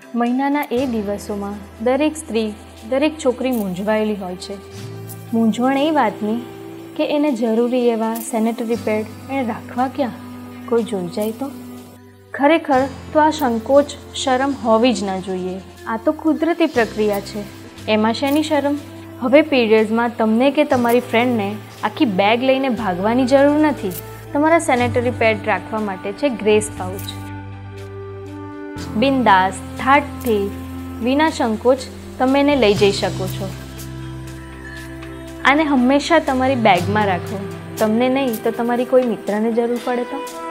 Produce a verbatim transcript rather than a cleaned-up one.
મહિનાના એ દિવસોમાં દરેક સ્ત્રી દરેક છોકરી મૂંઝવાયેલી હોય છે. મૂંઝવણ એ વાતની કે એને જરૂરી એવા સેનેટરી પેડ એને રાખવા ક્યાં, કોઈ જોઈ જાય તો. ખરેખર તો આ સંકોચ શરમ હોવી જ ન જોઈએ. આ તો કુદરતી પ્રક્રિયા છે, એમાં શેની શરમ? હવે પીરિયડ્સમાં તમને કે તમારી ફ્રેન્ડને આખી બેગ લઈને ભાગવાની જરૂર નથી. તમારા સેનેટરી પેડ રાખવા માટે છે ગ્રેસ પાઉચ. બિંદાસ થાટથી વિના સંકોચ તમે એને લઈ જઈ શકો છો. આને હંમેશા તમારી બેગમાં રાખો. તમને નહીં તો તમારી કોઈ મિત્રને જરૂર પડે તો.